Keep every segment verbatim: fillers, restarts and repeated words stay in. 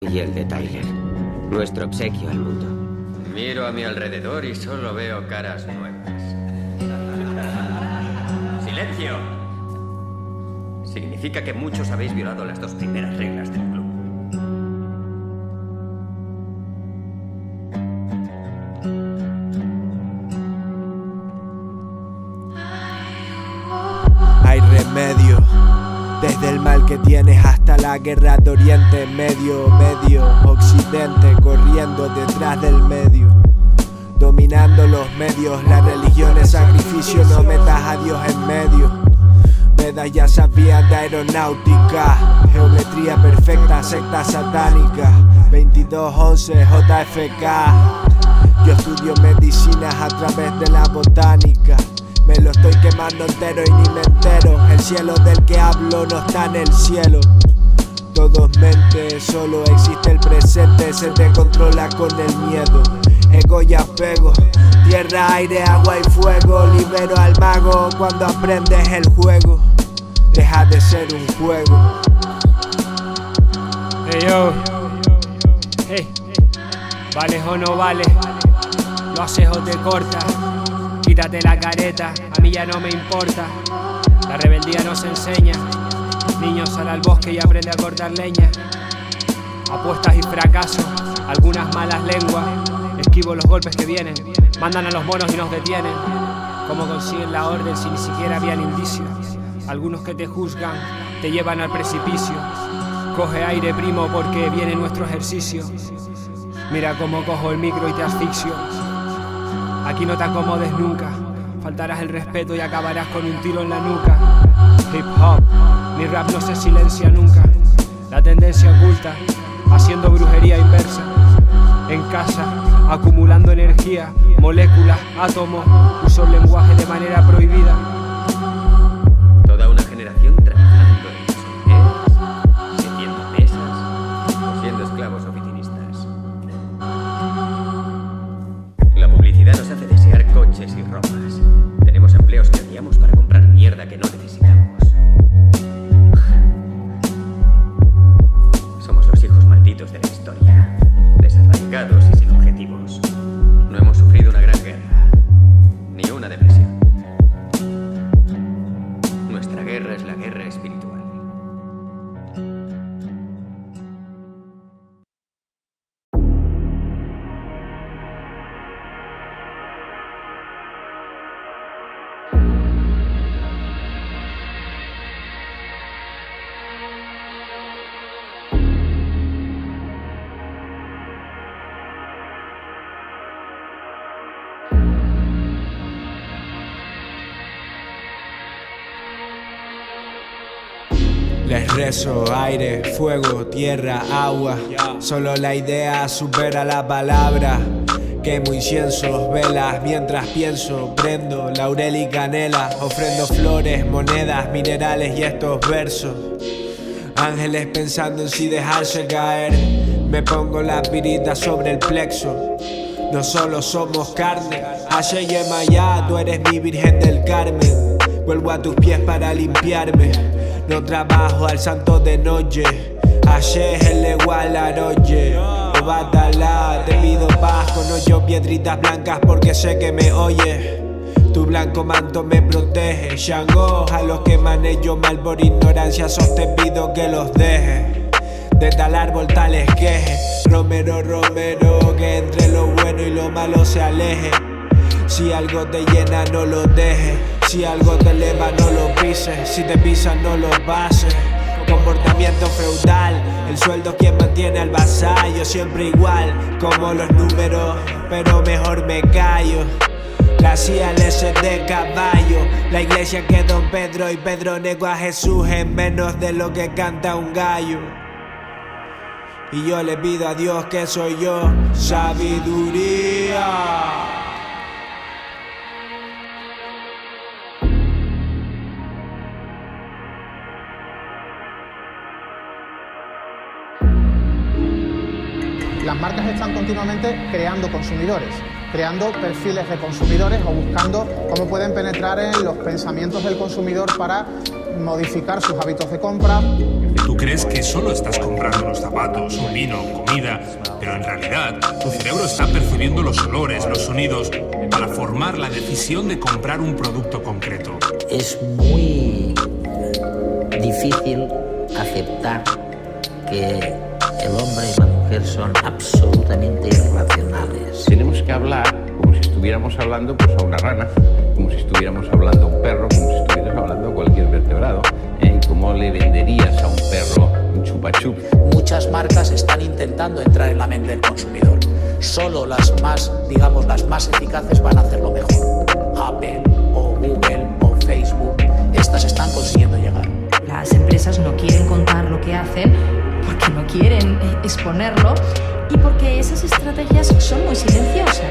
Y el de Tyler. Nuestro obsequio al mundo. Miro a mi alrededor y solo veo caras nuevas. ¡Silencio! Significa que muchos habéis violado las dos primeras reglas del club. Hay remedio, desde el mal que tienes hasta la guerra de Oriente Medio, medio, occidente, corriendo detrás del medio, dominando los medios, la religión es sacrificio, no metas a Dios en medio. Vedas ya sabían de aeronáutica, geometría perfecta, secta satánica, veintidós once J F K. Yo estudio medicinas a través de la botánica. Me lo estoy quemando entero y ni me entero. El cielo del que hablo no está en el cielo. Todo es mente, solo existe el presente. Se te controla con el miedo, ego y apego. Tierra, aire, agua y fuego. Libero al mago cuando aprendes el juego. Deja de ser un juego. Hey yo, hey, ¿vales o no vales? Lo haces o te cortas. Quítate la careta, a mí ya no me importa. La rebeldía nos enseña. Niños, sal al bosque y aprende a cortar leña. Apuestas y fracasos, algunas malas lenguas. Esquivo los golpes que vienen. Mandan a los monos y nos detienen. ¿Cómo consiguen la orden si ni siquiera habían indicios? Algunos que te juzgan te llevan al precipicio. Coge aire, primo, porque viene nuestro ejercicio. Mira cómo cojo el micro y te asfixio. Aquí no te acomodes nunca, faltarás el respeto y acabarás con un tiro en la nuca. Hip hop, mi rap no se silencia nunca. La tendencia oculta, haciendo brujería inversa. En casa, acumulando energía, moléculas, átomos, uso el lenguaje de manera prohibida. Toda una generación trabajando en gasolineras, sirviendo mesas o siendo esclavos oficinistas. La publicidad nos hace desear coches y ropas. Tenemos empleos que odiamos para comprar mierda que no necesitamos. Somos los hijos malditos de la historia, desarraigados y sin objetivos. No hemos sufrido una gran guerra, ni una depresión. Nuestra guerra es la guerra espiritual. Les rezo, aire, fuego, tierra, agua. Solo la idea supera la palabra. Quemo inciensos, velas, mientras pienso. Prendo laurel y canela. Ofrendo flores, monedas, minerales y estos versos. Ángeles pensando en si dejarse caer. Me pongo la pirita sobre el plexo. No solo somos carne. Aye Yemayá, tú eres mi virgen del Carmen. Vuelvo a tus pies para limpiarme. No trabajo al santo de noche. Ayer es el igual a noche. O batalá, te pido paz con ocho piedritas blancas porque sé que me oyes. Tu blanco manto me protege. Shango, a los que manejo mal por ignorancia, sos te pido que los deje. De tal árbol tal esqueje. Romero, Romero, que entre lo bueno y lo malo se aleje. Si algo te llena no lo dejes. Si algo te eleva no lo pises. Si te pisan no lo pases. Comportamiento feudal. El sueldo es quien mantiene al vasallo. Siempre igual como los números, pero mejor me callo. La C I A L S de caballo. La iglesia que Don Pedro y Pedro negó a Jesús en menos de lo que canta un gallo. Y yo le pido a Dios que soy yo, sabiduría. Las marcas están continuamente creando consumidores, creando perfiles de consumidores o buscando cómo pueden penetrar en los pensamientos del consumidor para modificar sus hábitos de compra. Tú crees que solo estás comprando unos zapatos, un vino, comida, pero en realidad tu cerebro está percibiendo los olores, los sonidos, para formar la decisión de comprar un producto concreto. Es muy difícil aceptar que el hombre y la mujer son absolutamente irracionales. Tenemos que hablar como si estuviéramos hablando pues, a una rana, como si estuviéramos hablando a un perro, como si estuvieras hablando a cualquier vertebrado. ¿Eh? ¿Cómo le venderías a un perro un chupa chup? Muchas marcas están intentando entrar en la mente del consumidor. Solo las más, digamos, las más eficaces van a hacerlo mejor. Apple o Google o Facebook, estas están consiguiendo llegar. Las empresas no quieren contar lo que hacen porque no quieren exponerlo y porque esas estrategias son muy silenciosas.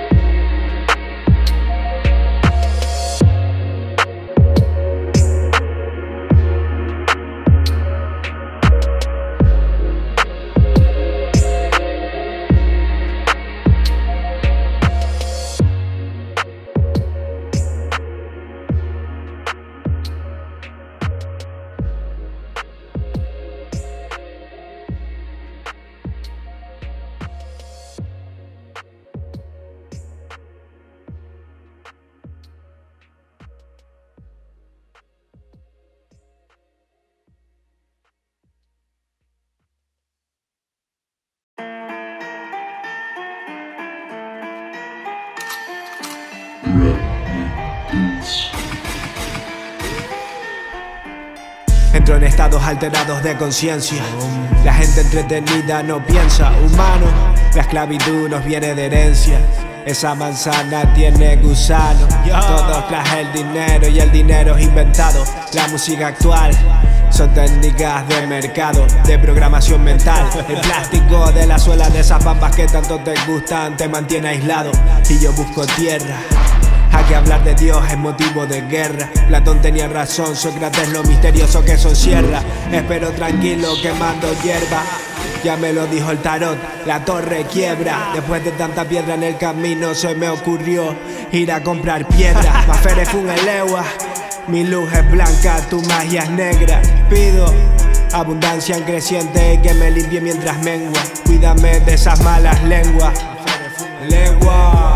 Entro en estados alterados de conciencia. La gente entretenida no piensa humano. La esclavitud nos viene de herencia. Esa manzana tiene gusano. Todos traje el dinero y el dinero es inventado. La música actual son técnicas de mercado, de programación mental. El plástico de la suela de esas bambas que tanto te gustan te mantiene aislado. Y yo busco tierra. Aquí hablar de Dios es motivo de guerra. Platón tenía razón, Sócrates lo misterioso que eso encierra. Espero tranquilo quemando hierba. Ya me lo dijo el tarot, la torre quiebra. Después de tanta piedra en el camino se me ocurrió ir a comprar piedra. Mafere fue en legua, mi luz es blanca, tu magia es negra. Pido abundancia en creciente que me limpie mientras mengua. Cuídame de esas malas lenguas. Lengua.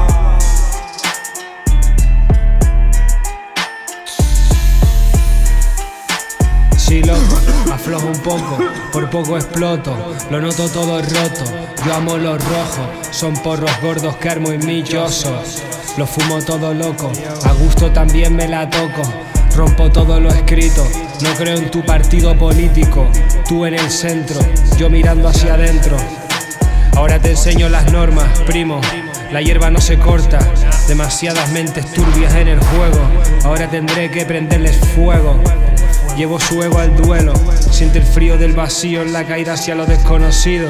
Sí, loco, aflojo un poco, por poco exploto, lo noto todo roto. Yo amo los rojos, son porros gordos que armo en millosos. Lo fumo todo loco, a gusto también me la toco. Rompo todo lo escrito, no creo en tu partido político. Tú en el centro, yo mirando hacia adentro. Ahora te enseño las normas, primo. La hierba no se corta, demasiadas mentes turbias en el juego. Ahora tendré que prenderles fuego. Llevo su ego al duelo, siente el frío del vacío en la caída hacia lo desconocido.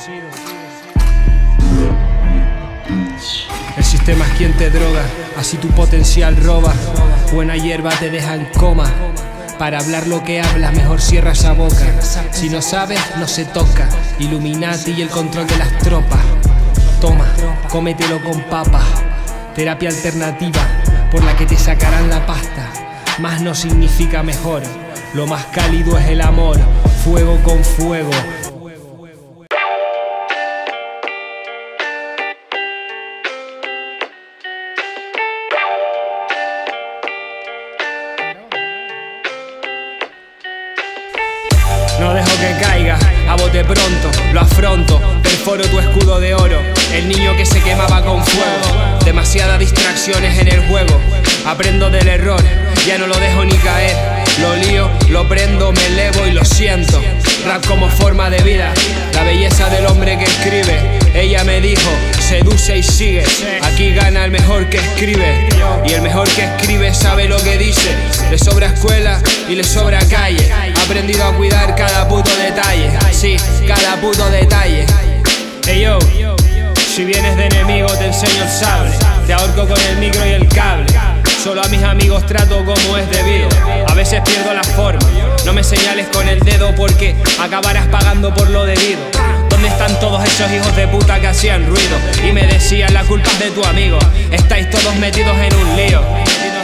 El sistema es quien te droga, así tu potencial roba. Buena hierba te deja en coma. Para hablar lo que hablas, mejor cierra esa boca. Si no sabes, no se toca. Illuminati y el control de las tropas. Toma, cómetelo con papas. Terapia alternativa, por la que te sacarán la pasta. Más no significa mejor. Lo más cálido es el amor, fuego con fuego. No dejo que caiga, a bote pronto, lo afronto, perforo tu escudo de oro. El niño que se quemaba con fuego, demasiadas distracciones en el juego. Aprendo del error, ya no lo dejo ni caer. Lo lío, lo prendo, me elevo y lo siento. Rap como forma de vida, la belleza del hombre que escribe. Ella me dijo, seduce y sigue. Aquí gana el mejor que escribe. Y el mejor que escribe sabe lo que dice. Le sobra escuela y le sobra calle. Ha aprendido a cuidar cada puto detalle. Sí, cada puto detalle. Hey yo, si vienes de enemigo te enseño el sable. Te ahorco con el micro y el cable. Solo a mis amigos trato como es debido. A veces pierdo la forma. No me señales con el dedo porque acabarás pagando por lo debido. ¿Dónde están todos esos hijos de puta que hacían ruido? Y me decían la culpa es de tu amigo. Estáis todos metidos en un lío.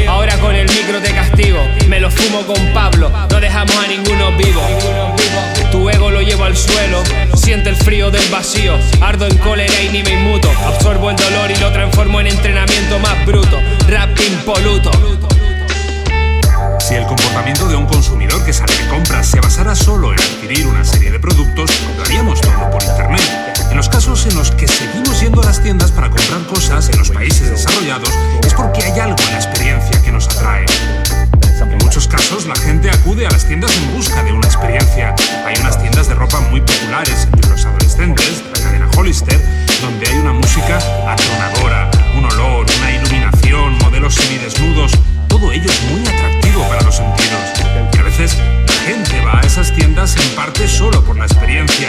ahora con el micro te castigo. Me lo fumo con Pablo, no dejamos a ninguno vivo. Tu ego lo llevo al suelo, siente el frío del vacío. Ardo en cólera y ni me inmuto. Absorbo el dolor y lo transformo en entrenamiento más bruto. Rap impoluto. Si el comportamiento de un consumidor que sale de compras se basara solo en adquirir una serie de productos, lo haríamos todo por internet. En los casos en los que seguimos yendo a las tiendas para comprar cosas en los países desarrollados, es porque hay algo en la experiencia que nos atrae. En muchos casos, la gente acude a las tiendas en busca de una experiencia. Hay unas tiendas de ropa muy populares entre los adolescentes, de la cadena Hollister, donde hay una música atronadora, un olor, una iluminación, modelos semidesnudos. Todo ello es muy atractivo para los sentidos. Y a veces la gente va a esas tiendas en parte solo por la experiencia.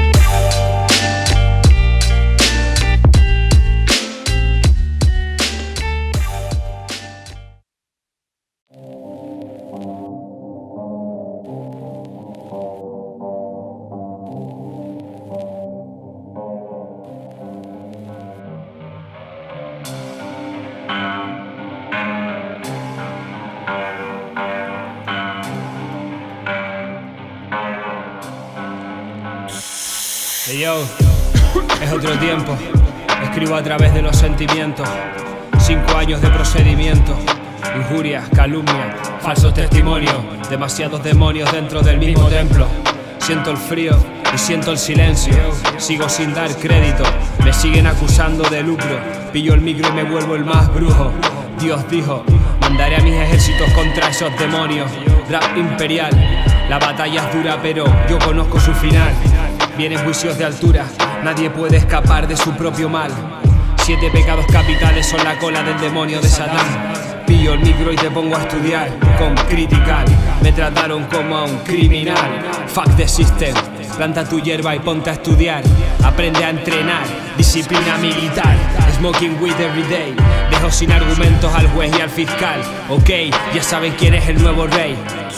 Hey yo, es otro tiempo. Escribo a través de los sentimientos. Cinco años de procedimiento. Injurias, calumnia, falsos testimonios. Demasiados demonios dentro del mismo templo. Siento el frío y siento el silencio. Sigo sin dar crédito. Me siguen acusando de lucro. Pillo el micro y me vuelvo el más brujo. Dios dijo, mandaré a mis ejércitos contra esos demonios. Rap imperial. La batalla es dura pero yo conozco su final. Vienen juicios de altura, nadie puede escapar de su propio mal. Siete pecados capitales son la cola del demonio de Satán. Pillo el micro y te pongo a estudiar con Critical. Me trataron como a un criminal. Fuck the system. Planta tu hierba y ponte a estudiar. Aprende a entrenar, disciplina militar. Smoking weed every day. Dejo sin argumentos al juez y al fiscal. Ok, ya saben quién es el nuevo rey.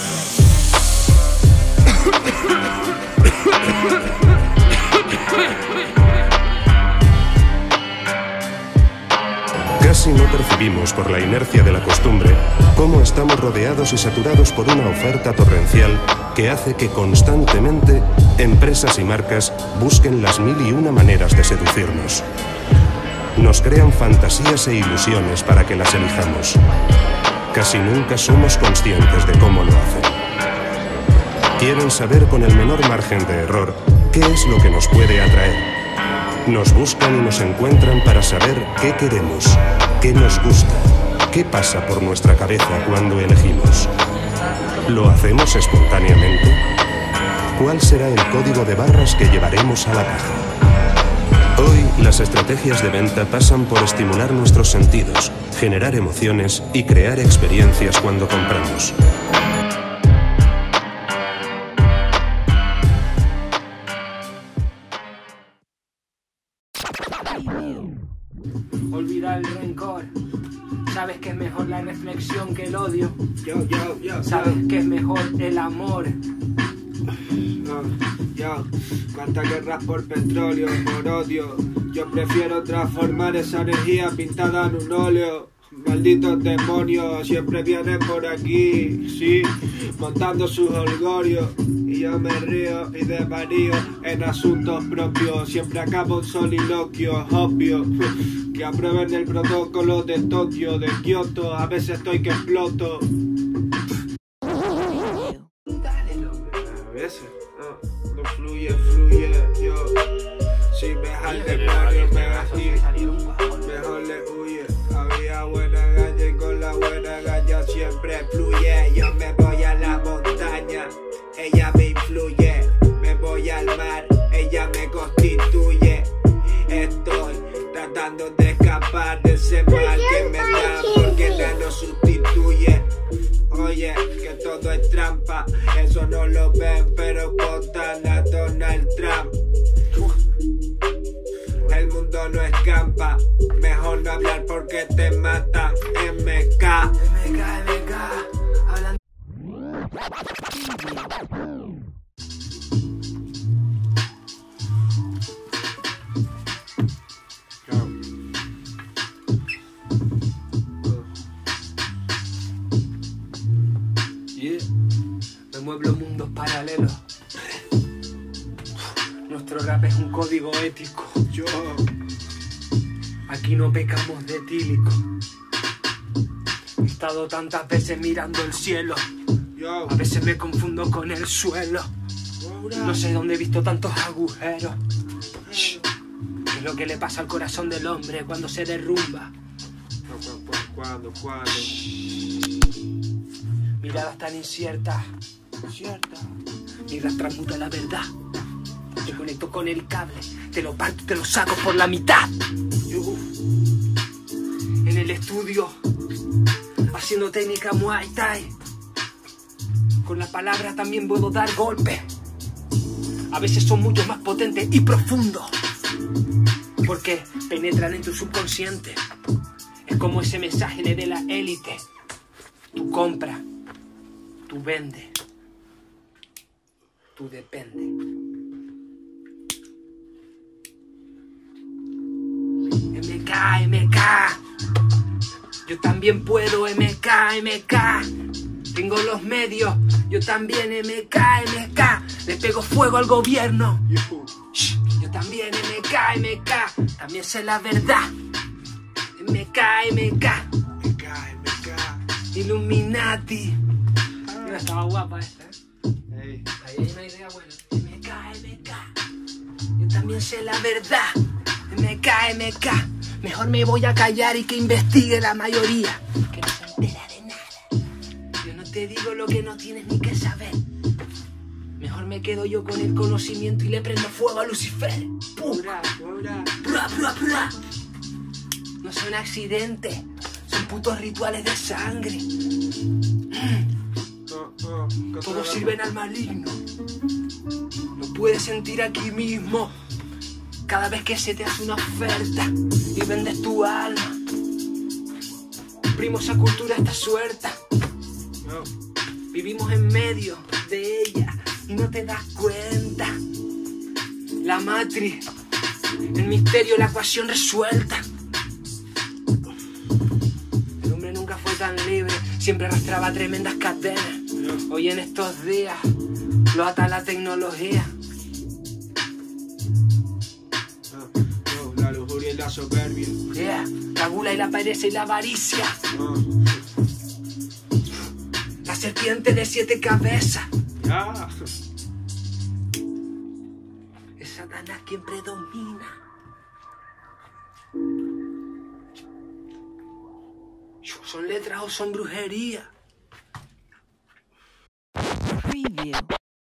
Casi no percibimos por la inercia de la costumbre cómo estamos rodeados y saturados por una oferta torrencial que hace que constantemente empresas y marcas busquen las mil y una maneras de seducirnos. Nos crean fantasías e ilusiones para que las elijamos. Casi nunca somos conscientes de cómo lo hacen. Quieren saber con el menor margen de error qué es lo que nos puede atraer. Nos buscan y nos encuentran para saber qué queremos, qué nos gusta, qué pasa por nuestra cabeza cuando elegimos. ¿Lo hacemos espontáneamente? ¿Cuál será el código de barras que llevaremos a la caja? Hoy, las estrategias de venta pasan por estimular nuestros sentidos, generar emociones y crear experiencias cuando compramos. Olvida el rencor. Sabes que es mejor la reflexión que el odio. Yo, yo, yo, Sabes yo. que es mejor el amor. No, yo, cuánta guerra por petróleo, por odio. Yo prefiero transformar esa energía pintada en un óleo. Malditos demonios siempre vienen por aquí, sí, montando sus holgorios. Y yo me río y desvarío en asuntos propios. Siempre acabo en soliloquios, obvio. Que aprueben el protocolo de Tokio, de Kioto. A veces estoy que exploto. Dale, hombre. A veces, no, no fluye, fluye, yo. Si me jale el barrio, me gasté. Mejor le huye. Había buena galla y con la buena galla siempre fluye. Yo me voy a la montaña, ella me influye. Me voy al mar, ella me constituye. Estoy tratando de escapar de ese mal que me da porque nada nos sustituye. Oye, que todo es trampa, eso no lo ven, pero votan a Donald Trump. El mundo no escampa, mejor no hablar porque te matan. M K M K, M K, hablando. pueblo, mundos paralelos. Nuestro rap es un código ético. Yo. Aquí no pecamos de etílico. He estado tantas veces mirando el cielo. A veces me confundo con el suelo. No sé dónde he visto tantos agujeros. ¿Qué es lo que le pasa al corazón del hombre cuando se derrumba? ¿Cuándo? ¿Cuándo? Miradas tan inciertas. Cierta. Mi rap transmuta la verdad. Te conecto con el cable, te lo parto y te lo saco por la mitad. Yo, en el estudio, haciendo técnica Muay Thai. Con las palabras también puedo dar golpes. A veces son mucho más potentes y profundos, porque penetran en tu subconsciente. Es como ese mensaje de la élite. Tú compras, tú vendes, tú dependes. M K, M K. Yo también puedo, M K, M K. Tengo los medios, yo también, M K, M K. Le pego fuego al gobierno. Shh, yo también, M K, M K. También sé la verdad. M K, M K. M K, M K. Illuminati. Mira, estaba guapa esta, ¿eh? Hey. Ahí hay una idea buena. M K, M K. Yo también sé la verdad. M K, M K. Mejor me voy a callar y que investigue la mayoría, que no se entera de nada. Yo no te digo lo que no tienes ni que saber. Mejor me quedo yo con el conocimiento y le prendo fuego a Lucifer. ¡Pum! Pura, pura. ¡Pura, pura, pura! No son accidentes, son putos rituales de sangre. Oh, oh, Todos sirven al maligno. Lo puedes sentir aquí mismo. Cada vez que se te hace una oferta y vendes tu alma. Primo, esa cultura está suelta. Vivimos en medio de ella y no te das cuenta. La matriz, el misterio, la ecuación resuelta. El hombre nunca fue tan libre, siempre arrastraba tremendas cadenas. Hoy en estos días lo ata la tecnología. La lujuria y la soberbia. Yeah, la gula y la pereza y la avaricia. Oh. La serpiente de siete cabezas. Yeah. Es Satanás quien predomina. ¿Son letras o son brujería? Preview.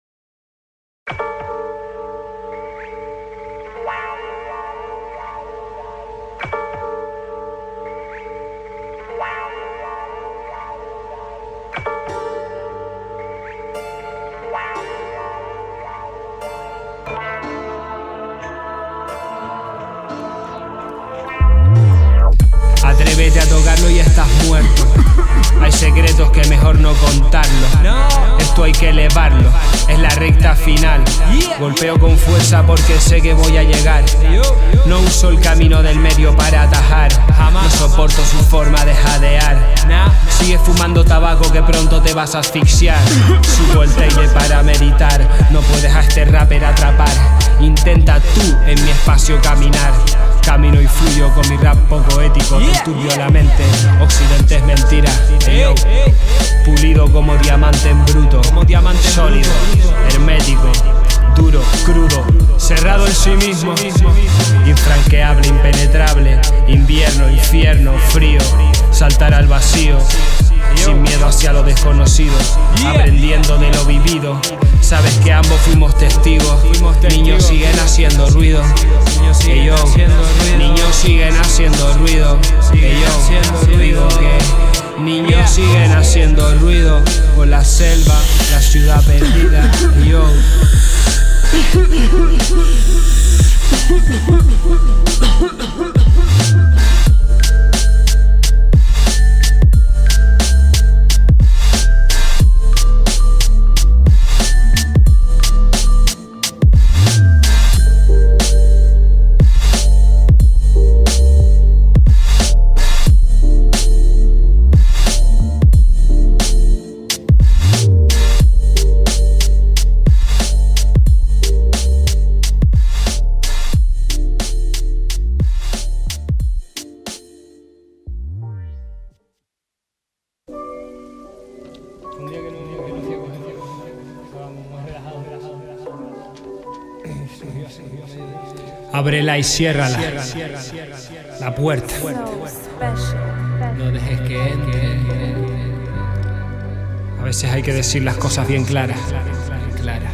Atrévete a tocarlo y estás muerto. Hay secretos que mejor no contarlos. Esto hay que elevarlo, es la recta final. Golpeo con fuerza porque sé que voy a llegar. No uso el camino del medio para atajar. No soporto su forma de jadear. Sigue fumando tabaco que pronto te vas a asfixiar. Subo el taile para meditar. No puedes a este rapper atrapar. Intenta tú en mi espacio caminar. Camino y fluyo con mi rap poco ético. Te enturbio la mente, Occidente es mentira. Hey, yo. Pulido como diamante en bruto, como diamante sólido, hermético, duro, crudo, cerrado en sí mismo, infranqueable, impenetrable, invierno, infierno, frío, saltar al vacío, sin miedo hacia lo desconocido, aprendiendo de lo vivido. Sabes que ambos fuimos testigos. Niños siguen haciendo ruido. Que yo, niños siguen haciendo ruido. Que yo, digo que niños siguen haciendo ruido por la selva, la ciudad perdida. Y yo. Ábrela y ciérrala. La puerta. No dejes que entre. A veces hay que decir las cosas bien claras. Claras.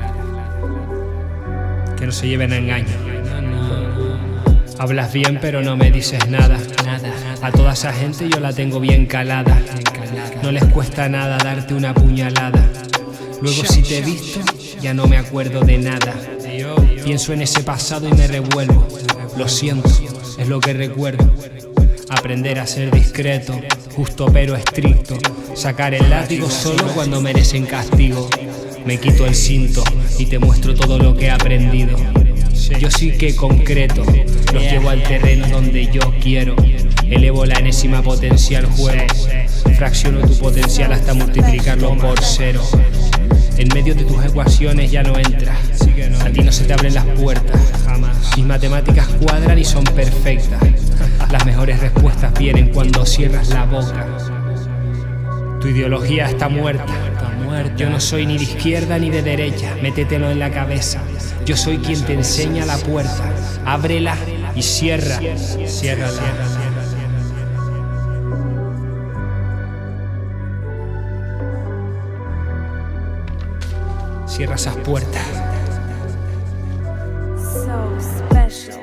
Que no se lleven a engaño. Hablas bien pero no me dices nada. A toda esa gente yo la tengo bien calada. No les cuesta nada darte una puñalada. Luego si te he visto ya no me acuerdo de nada. Pienso en ese pasado y me revuelvo. Lo siento, es lo que recuerdo. Aprender a ser discreto, justo pero estricto. Sacar el látigo solo cuando merecen castigo. Me quito el cinto y te muestro todo lo que he aprendido. Yo sí que concreto, los llevo al terreno donde yo quiero. Elevo la enésima potencia al juego. Fracciono tu potencial hasta multiplicarlo por cero. En medio de tus ecuaciones ya no entras. A ti no se te abren las puertas. Mis matemáticas cuadran y son perfectas. Las mejores respuestas vienen cuando cierras la boca. Tu ideología está muerta. Yo no soy ni de izquierda ni de derecha. Métetelo en la cabeza. Yo soy quien te enseña la puerta. Ábrela y cierra. Ciérrala. Cierra esas puertas. So special.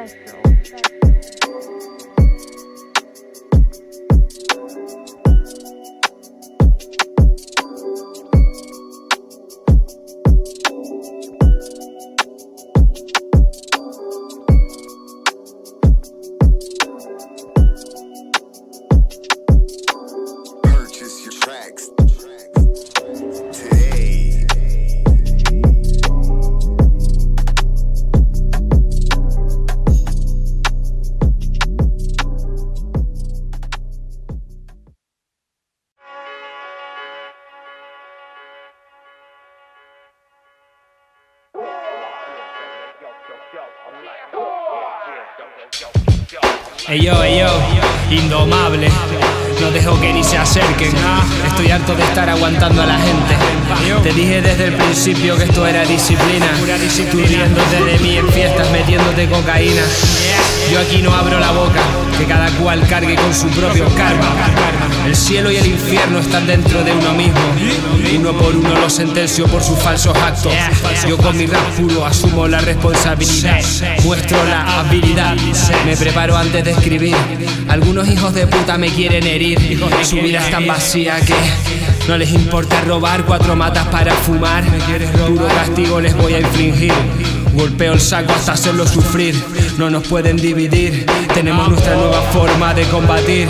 Ey yo, ey yo, indomable. No dejo que ni se acerquen. Estoy harto de estar aguantando a la gente. Te dije desde el principio que esto era disciplina. Tú riéndote de mí en fiestas, metiéndote cocaína. Yo aquí no abro la boca, que cada cual cargue con su propio karma. El cielo y el infierno están dentro de uno mismo. Uno por uno lo sentencio por sus falsos actos. Yo con mi rap puro asumo la responsabilidad. Muestro la habilidad. Me preparo antes de escribir. Algunos hijos de puta me quieren herir. Su vida es tan vacía que no les importa robar cuatro matas para fumar. Duro castigo les voy a infligir. Golpeo el saco hasta hacerlo sufrir. No nos pueden dividir. Tenemos nuestra nueva forma de combatir.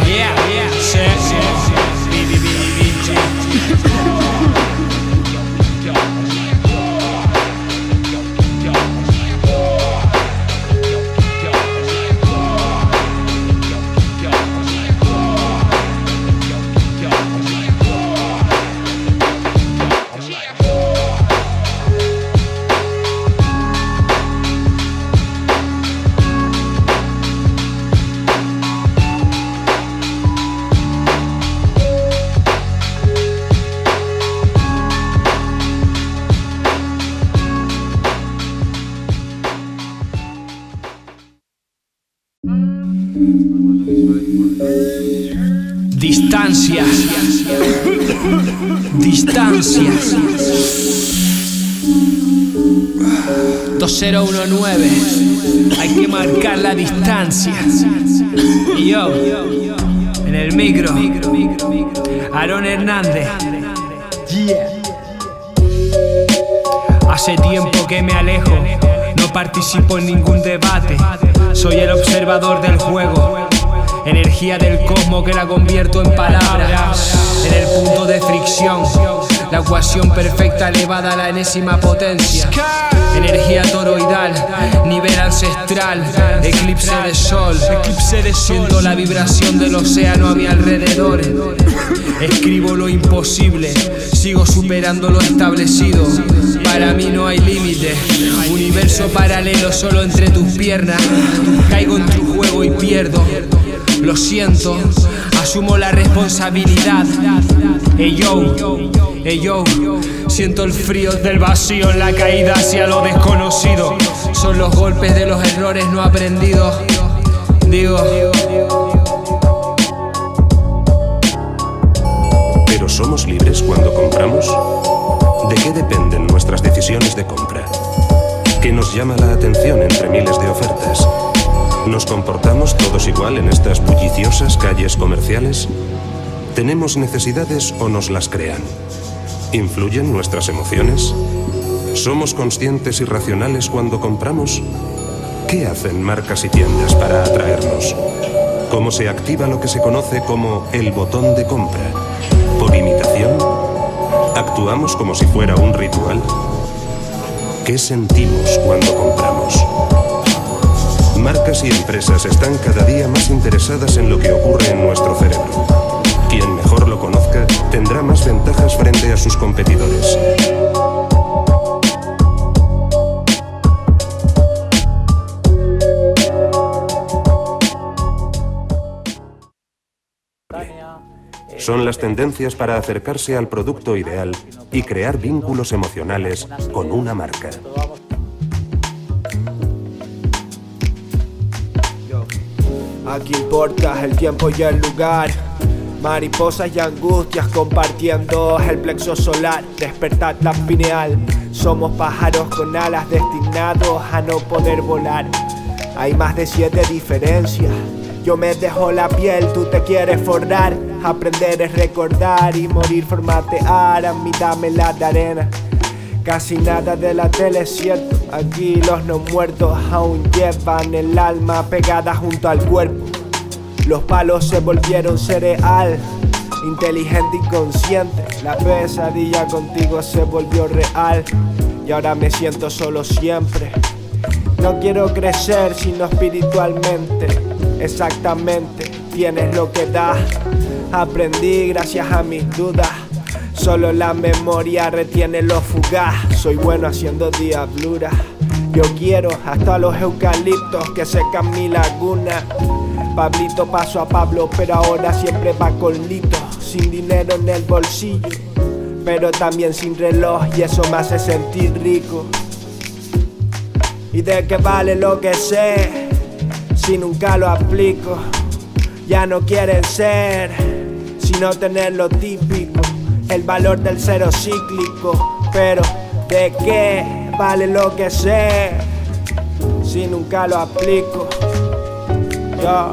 Distancias. Distancias. dos cero uno nueve. Hay que marcar la distancia. Y yo, en el micro, Aarón Hernández. Hace tiempo que me alejo. No participo en ningún debate. Soy el observador del juego. Energía del cosmos que la convierto en palabras. En el punto de fricción, la ecuación perfecta elevada a la enésima potencia. Energía toroidal, nivel ancestral. astral, eclipse de sol, eclipse de sol. Siento la vibración del océano a mi alrededor. Escribo lo imposible, sigo superando lo establecido. Para mí no hay límite, universo paralelo solo entre tus piernas. Caigo en tu juego y pierdo. Lo siento, asumo la responsabilidad. Ey yo, ey yo, siento el frío del vacío en la caída hacia lo desconocido. Son los golpes de los errores no aprendidos. Digo, ¿pero somos libres cuando compramos? ¿De qué dependen nuestras decisiones de compra? ¿Qué nos llama la atención entre miles de ofertas? ¿Nos comportamos todos igual en estas bulliciosas calles comerciales? ¿Tenemos necesidades o nos las crean? ¿Influyen nuestras emociones? ¿Somos conscientes y racionales cuando compramos? ¿Qué hacen marcas y tiendas para atraernos? ¿Cómo se activa lo que se conoce como el botón de compra? ¿Por imitación? ¿Actuamos como si fuera un ritual? ¿Qué sentimos cuando compramos? Marcas y empresas están cada día más interesadas en lo que ocurre en nuestro cerebro. Quien mejor lo conozca tendrá más ventajas frente a sus competidores. Son las tendencias para acercarse al producto ideal y crear vínculos emocionales con una marca. Aquí importa el tiempo y el lugar. Mariposas y angustias compartiendo el plexo solar. Despertar la pineal. Somos pájaros con alas destinados a no poder volar. Hay más de siete diferencias. Yo me dejo la piel, tú te quieres forrar. Aprender es recordar y morir formatear. A mí dame la de arena. Casi nada de la tele es cierto. Aquí los no muertos aún llevan el alma pegada junto al cuerpo. Los palos se volvieron cereal, inteligente y consciente. La pesadilla contigo se volvió real y ahora me siento solo siempre. No quiero crecer sino espiritualmente. Exactamente, tienes lo que da. Aprendí gracias a mis dudas. Solo la memoria retiene lo fugaz. Soy bueno haciendo diabluras. Yo quiero hasta los eucaliptos que secan mi laguna. Pablito pasó a Pablo, pero ahora siempre va con Lito. Sin dinero en el bolsillo, pero también sin reloj, y eso me hace sentir rico. ¿Y de qué vale lo que sé si nunca lo aplico? Ya no quieren ser, sino tener lo típico. El valor del cero cíclico. Pero ¿de qué vale lo que sé si nunca lo aplico? Yo.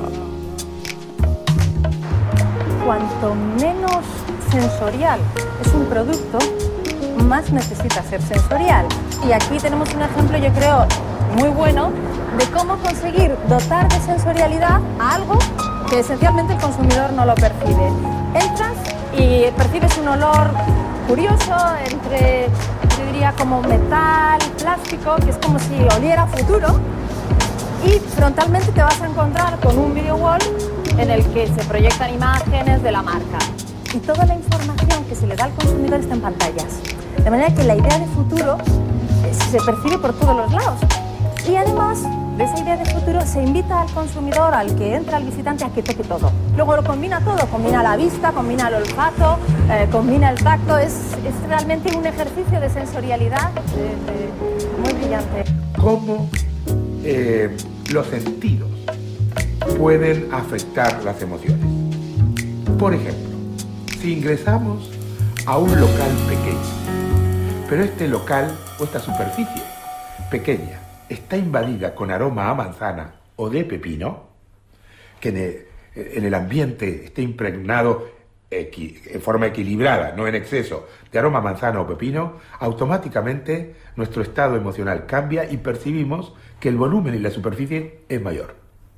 Cuanto menos sensorial es un producto, más necesita ser sensorial. Y aquí tenemos un ejemplo, yo creo, muy bueno de cómo conseguir dotar de sensorialidad a algo que esencialmente el consumidor no lo percibe. Entras y percibes un olor curioso entre, yo diría, como metal, plástico, que es como si oliera a futuro, y frontalmente te vas a encontrar con un video wall en el que se proyectan imágenes de la marca y toda la información que se le da al consumidor está en pantallas, de manera que la idea de futuro se percibe por todos los lados. Y además de esa idea de futuro se invita al consumidor, al que entra, al visitante, a que toque todo. Luego lo combina todo, combina la vista, combina el olfato, eh, combina el tacto. Es, es realmente un ejercicio de sensorialidad de, de, muy brillante. ¿Cómo eh, los sentidos pueden afectar las emociones? Por ejemplo, si ingresamos a un local pequeño, pero este local o esta superficie pequeña está invadida con aroma a manzana o de pepino, que en el, en el ambiente esté impregnado equi, en forma equilibrada, no en exceso, de aroma a manzana o pepino, automáticamente nuestro estado emocional cambia y percibimos que el volumen y la superficie es mayor.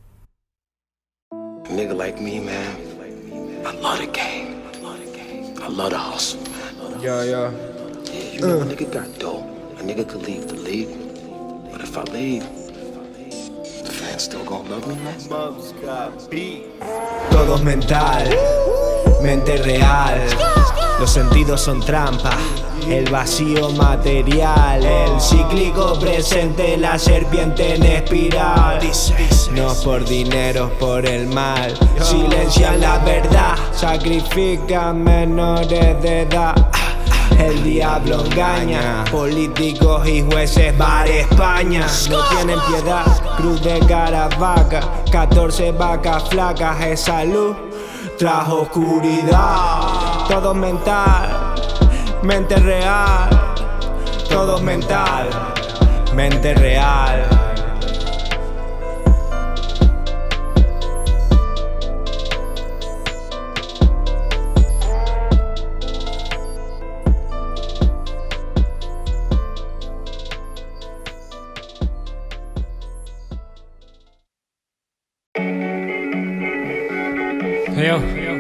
A nigga like me, man, I love the game. I love the hustle, man. Yeah, yeah. Yeah, you know, uh. a nigga got dough. A nigga could leave the league. But if I leave, man still gonna love me, man? Todo es mental, mente real. Los sentidos son trampa, el vacío material, el cíclico presente, la serpiente en espiral. No por dinero, por el mal, silencian la verdad, sacrifican menores de edad. El diablo engaña, políticos y jueces va a España. No tienen piedad, cruz de Caravaca, catorce vacas flacas, esa luz trajo oscuridad. Todo mental, mente real. Todo mental, mente real. Yo.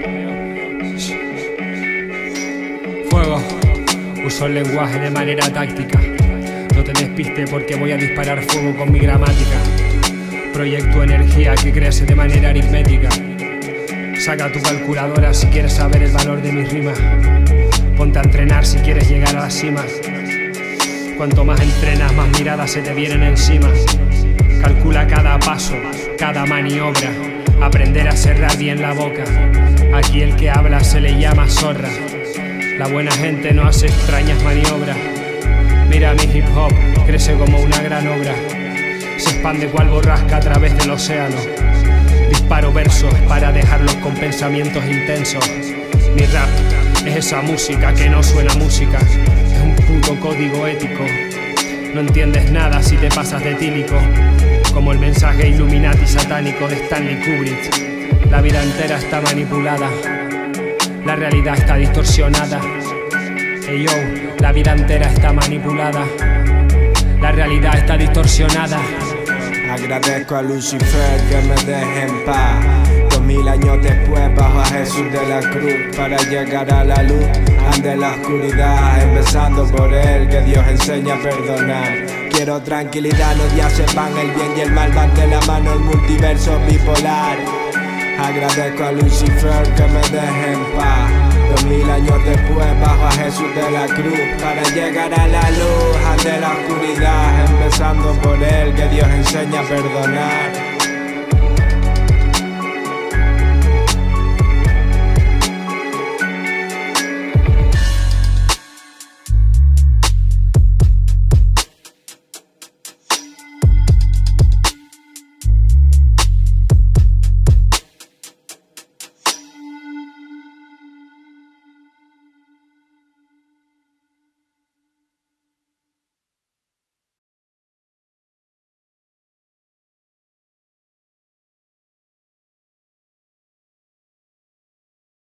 Fuego. Uso el lenguaje de manera táctica. No te despiste porque voy a disparar fuego con mi gramática. Proyecto energía que crece de manera aritmética. Saca tu calculadora si quieres saber el valor de mis rimas. Ponte a entrenar si quieres llegar a la cima. Cuanto más entrenas, más miradas se te vienen encima. Calcula cada paso, cada maniobra. Aprender a cerrar bien la boca. Aquí el que habla se le llama zorra. La buena gente no hace extrañas maniobras. Mira mi hip hop, crece como una gran obra. Se expande cual borrasca a través del océano. Disparo versos para dejarlos con pensamientos intensos. Mi rap es esa música que no suena música. Es un puto código ético. No entiendes nada si te pasas de tílico. Como el mensaje Illuminati satánico de Stanley Kubrick. La vida entera está manipulada. La realidad está distorsionada. Hey yo, la vida entera está manipulada. La realidad está distorsionada. Agradezco a Lucifer que me deje en paz. Dos mil años después bajo a Jesús de la cruz para llegar a la luz ante la oscuridad, empezando por él que Dios enseña a perdonar. Quiero tranquilidad, los días se van, el bien y el mal van de la mano, el multiverso bipolar. Agradezco a Lucifer que me deje en paz. Dos mil años después bajo a Jesús de la cruz para llegar a la luz ante la oscuridad, empezando por él que Dios enseña a perdonar.